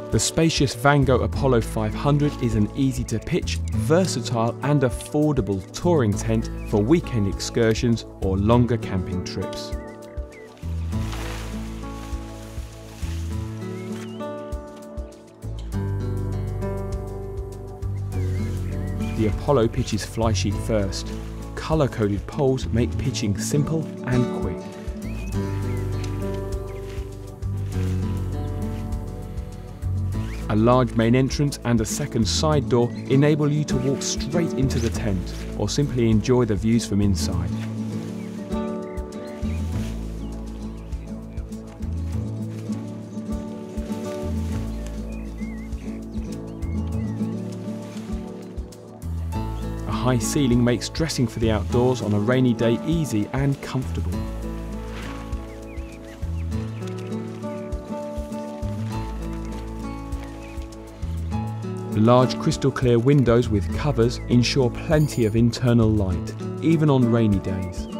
The spacious Vango Apollo 500 is an easy-to-pitch, versatile and affordable touring tent for weekend excursions or longer camping trips. The Apollo pitches flysheet first. Colour-coded poles make pitching simple and quick. A large main entrance and a second side door enable you to walk straight into the tent or simply enjoy the views from inside. A high ceiling makes dressing for the outdoors on a rainy day easy and comfortable. Large crystal clear windows with covers ensure plenty of internal light, even on rainy days.